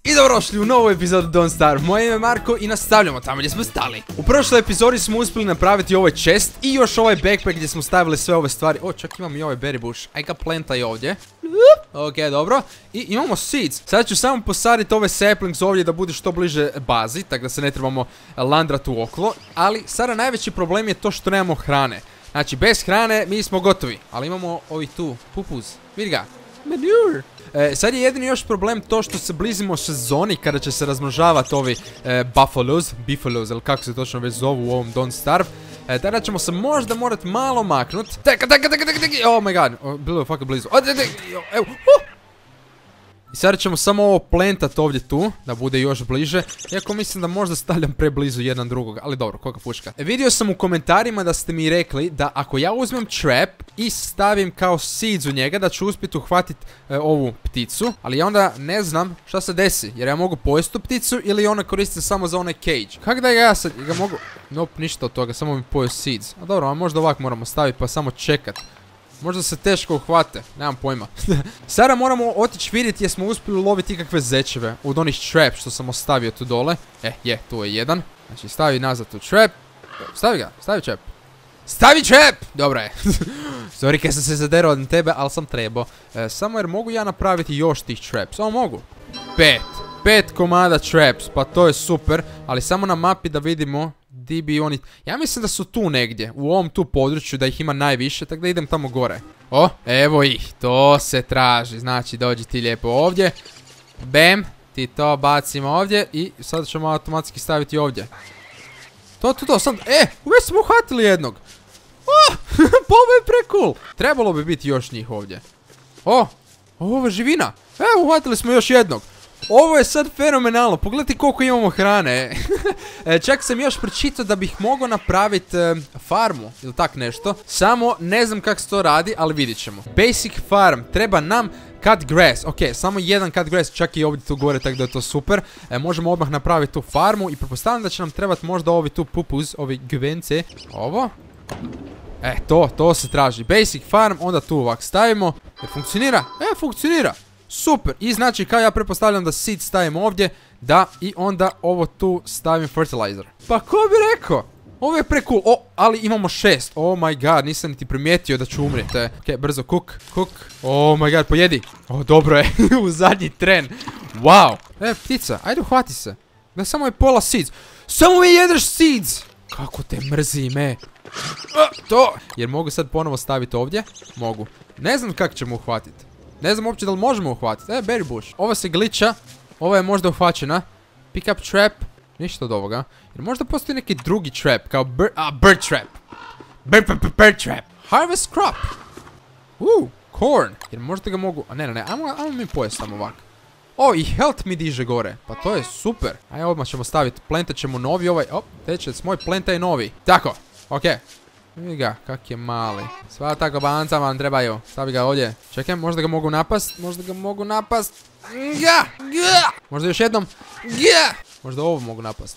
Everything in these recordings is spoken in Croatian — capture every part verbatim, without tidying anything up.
I dobrodošli u novu epizodu Don't Starve. Moje ime je Marko i nastavljamo tamo gdje smo stali. U prošloj epizodi smo uspjeli napraviti ovaj chest i još ovaj backpack gdje smo stavili sve ove stvari. O, čak imam i ovaj berry bush. Aj ga plantaj ovdje. Ok, dobro. I imamo seeds. Sad ću samo posaditi ove saplings ovdje da bude što bliže bazi, tako da se ne trebamo landrati u okolo. Ali sada najveći problem je to što nemamo hrane. Znači, bez hrane mi smo gotovi. Ali imamo ovi tu, pupuz. Vidi ga. Manure. E, sad je jedini još problem to što se blizimo sezoni kada će se razmnožavati ovi e, buffalos, biffalos, ili kako se točno već zovu u ovom Don't Starve. E, tada ćemo se možda morati malo maknut. Teka, teka, teka, teka, teka, oh my god, o, bilo je fucking blizu. O, teka, evo, uh. I sada ćemo samo ovo plantat ovdje tu, da bude još bliže. Iako mislim da možda stavljam preblizu jedan drugog, ali dobro, koga fučka. E, vidio sam u komentarima da ste mi rekli da ako ja uzmem trap i stavim kao seeds u njega, da ću uspjeti uhvatiti e, ovu pticu. Ali ja onda ne znam šta se desi, jer ja mogu pojesti tu pticu ili ona koristi samo za onaj cage. Kako da ga ja sad, ga mogu... Nope, ništa od toga, samo mi pojeo seeds. A dobro, a možda ovak moramo staviti pa samo čekat. Možda se teško uhvate, nemam pojma. Sada moramo otići vidjeti jesmo uspjeli loviti ikakve zečeve od onih trap što sam ostavio tu dole. E, je, tu je jedan. Znači, stavi nazad tu trap. Stavi ga, stavi trap. Stavi trap! Dobro je. Sorry kaj sam se zaderao od tebe, ali sam trebao. E, samo jer mogu ja napraviti još tih traps. O, mogu. Pet. Pet komada traps, pa to je super. Ali samo na mapi da vidimo di bi oni... Ja mislim da su tu negdje, u ovom tu području, da ih ima najviše, tako da idem tamo gore. O, evo ih, to se traži. Znači, dođi ti lijepo ovdje. Bam, ti to bacimo ovdje i sad ćemo automatski staviti ovdje. To, to, to, sad... E, uvijek smo uhvatili jednog. O, pa ovo je pre cool. Trebalo bi biti još njih ovdje. O, ovo je živina. Evo, uhvatili smo još jednog. Ovo je sad fenomenalno, pogledajte koliko imamo hrane. e, čak sam još pročitao da bih mogao napraviti e, farmu ili tak nešto. Samo ne znam kako se to radi, ali vidit ćemo. Basic farm, treba nam cut grass. Ok, samo jedan cut grass, čak i ovdje tu gore, tako da je to super. e, Možemo odmah napraviti tu farmu i pretpostavljam da će nam trebati možda ovi tu pupuz, ovi gvence. Ovo. E, to, to se traži. Basic farm, onda tu ovak stavimo. E, funkcionira? E, funkcionira. Super, i znači kao ja pretpostavljam da seed stavim ovdje, da i onda ovo tu stavim fertilizer. Pa ko bi rekao? Ovo je pre cool, o, ali imamo šest, oh my god, nisam niti primijetio da ću umrijeti. Ok, brzo, cook, cook, oh my god, pojedi. O, dobro je, u zadnji tren, wow. E, ptica, ajde uhvati se, da samo je pola seeds, samo mi jedeš seeds. Kako te mrzim, e. To, jer mogu sad ponovo staviti ovdje, mogu, ne znam kako ćemo uhvatiti. Ne znam uopće da li možemo uhvatiti. E, berry bush. Ova se glitcha. Ova je možda uhvaćena. Pick up trap. Ništa od ovoga. Jer možda postoji neki drugi trap. Kao bird... A, bird trap. Bird, bird, bird, bird trap. Harvest crop. Uuu, corn. Jer možda ga mogu... A ne, ne, ne. Ajmo, ajmo mi pojesti samo ovak. O, i health mi diže gore. Pa to je super. Ajde, odmah ćemo staviti. Plantat ćemo novi ovaj... O, tečec moj plantaj novi. Tako. Okej. Okay. Vidi ga, kak je mali. Sva tako banca vam trebaju. Stavi ga ovdje. Čekaj, možda ga mogu napast. Možda ga mogu napast. Ga! Ga! Možda još jednom. Ga! Možda ovo mogu napast.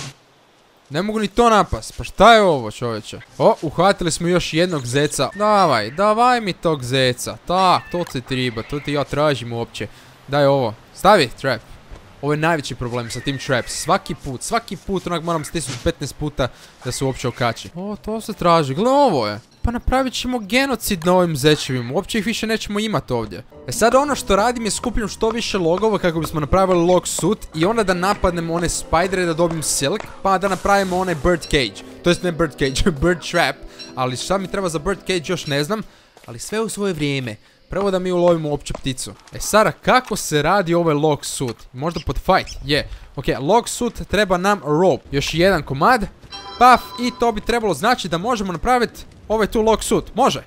Ne mogu ni to napast. Pa šta je ovo, čovječe? O, uhvatili smo još jednog zeca. Davaj, davaj mi tog zeca. Tak, to ti treba. To ti ja tražim uopće. Daj ovo. Stavi, trap. Ovo je najveći problem sa tim traps. Svaki put, svaki put onak moram stisnuti petnaest puta da se uopće okači. O, to se traži. Gle, ovo je. Pa napravit ćemo genocid na ovim zečevima. Uopće ih više nećemo imati ovdje. E sad ono što radim je skupljam što više logova kako bismo napravili log suit. I onda da napadnemo one spidere da dobijem silk. Pa da napravimo onaj bird cage. To jest ne bird cage, bird trap. Ali šta mi treba za bird cage još ne znam. Ali sve u svoje vrijeme. Prvo da mi ulovimo uopće pticu. E sada, kako se radi ovaj log suit? Možda pod fight? Je. Ok, log suit treba nam rope. Još jedan komad. Paf, i to bi trebalo znači da možemo napraviti ovaj tu log suit. Može.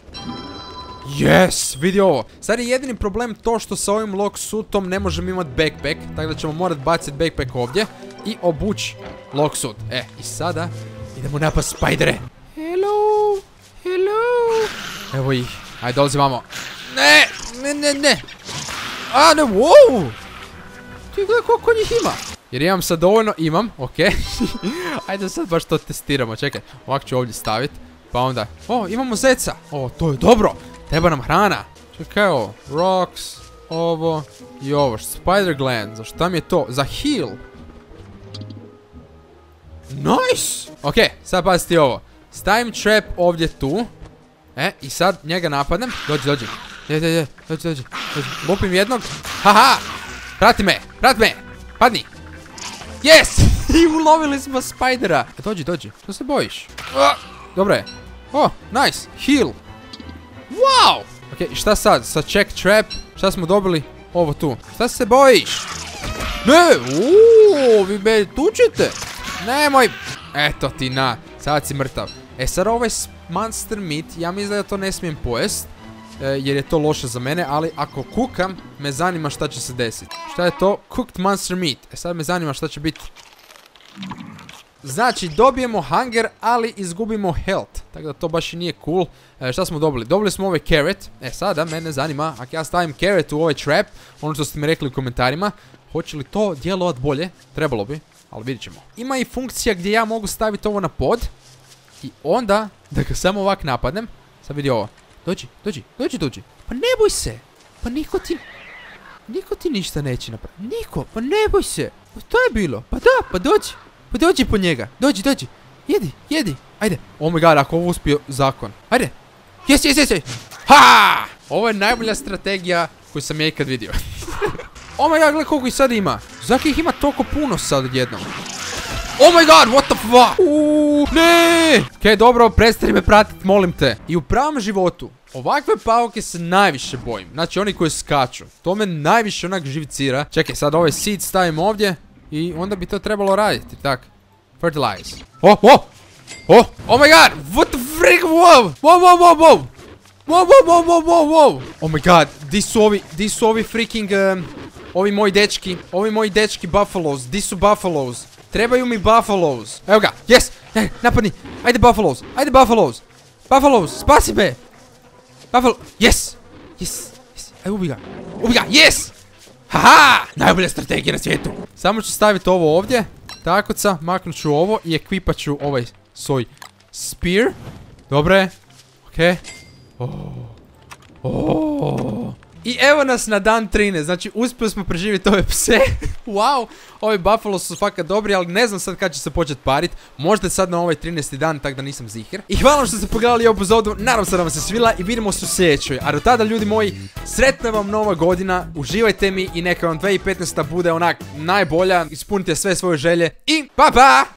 Yes, vidi ovo. Sad je jedini problem to što sa ovim log suitom ne možemo imati backpack. Tako da ćemo morati baciti backpack ovdje i obući log suit. E, i sada idemo napast spidere. Hello, hello. Evo ih. Ajde, dolazi vamo. Ne, ne, ne, ne. A, ne, wow. Ti gledaj koliko njih ima. Jer imam sad dovoljno, imam, okej. Ajde sad baš to testiramo, čekaj. Ovako ću ovdje staviti. Pa onda, o, imamo zeca. O, to je dobro. Treba nam hrana. Čekaj ovo, rocks. ovo i ovo. Spider gland, za šta mi je to? Za heal. Nice! Ok, sad pazite ovo. Stavim trap ovdje tu. E, i sad njega napadnem. Dođi, dođi. Je, je, je, dođi, dođi. Lupim jednog. Haha! Prati me, prati me! Padni! Yes! I ulovili smo Spidera. E, dođi, dođi. Što se bojiš? Dobro je. Oh, nice. Heal. Wow! Ok, i šta sad? Sa check trap. Šta smo dobili? Ovo tu. Šta se bojiš? Ne! Uuuu, vi me tučete. Nemoj. Eto ti na. Sad si mrtav. E sad ovaj monster meat, ja mislim da to ne smijem pojest. E, jer je to loše za mene, ali ako kukam, me zanima šta će se desiti. Šta je to? Cooked monster meat. E sad me zanima šta će biti. Znači, dobijemo hunger, ali izgubimo health. Tako da to baš i nije cool. E, šta smo dobili? Dobili smo ovaj carrot. E sada, mene zanima, ako ja stavim carrot u ovaj trap, ono što ste mi rekli u komentarima, hoće li to djelovat bolje? Trebalo bi, ali vidit ćemo. Ima i funkcija gdje ja mogu staviti ovo na pod. I onda, da ga samo ovak napadnem. Sad vidi ovo. Dođi, dođi, dođi, dođi. Pa ne boj se. Pa niko ti... Niko ti ništa neće napraviti. Niko, pa ne boj se. Pa to je bilo. Pa da, pa dođi. Pa dođi po njega. Dođi, dođi. Jedi, jedi. Ajde. Oh my god, ako ovo uspio zakon. Ajde. Jes, jes, jes, jes. Ha! Ovo je najbolja strategija koju sam ja ikad vidio. Oh my god, gledaj koliko ih sad ima. Zaki ih ima toliko puno sad odjednom. Oh my god, what the fuck? Uuuu, ne! Okej, dobro, prestani me pratit, molim te. I u pravom životu, ovakve pauke se najviše bojim. Znači, oni koji skaču. To me najviše onak živcira. Čekaj, sad ovaj seed stavim ovdje. I onda bi to trebalo raditi, tak. Fertilize. Oh, oh! Oh, oh my god! What the frick? Wow! Wow, wow, wow, wow! Wow, wow, wow, wow, wow, wow! Oh my god, di su ovi, di su ovi freaking, um, ovi moji dečki, ovi moji dečki buffalos, di su buffalos? Trebaju mi buffalos. Evo ga, yes! E, napadni, ajde buffalos, ajde buffalos! Buffalos, spasi me! Buffalo, yes! Yes, yes, ajde ubi ga, ubi ga, yes! Haha! Najbolja strategija na svijetu! Samo ću staviti ovo ovdje, takoca, maknut ću ovo i ekvipat ću ovaj svoj spear. Dobre, okej. Oh. Oh. I evo nas na dan trinaest, znači uspjeli smo preživjeti ove pse. Wow, ovi buffalo su fakat dobri, ali ne znam sad kad će se početi parit. Možda sad na ovaj trinaesti dan, tak da nisam zihir. I hvala vam što ste pogledali ovu epizodu, nadam se da vam se svila i vidimo se u sljedećoj. A do tada, ljudi moji, sretna vam nova godina, uživajte mi i neka vam dvije tisuće petnaesta bude onak najbolja, ispunite sve svoje želje i pa pa!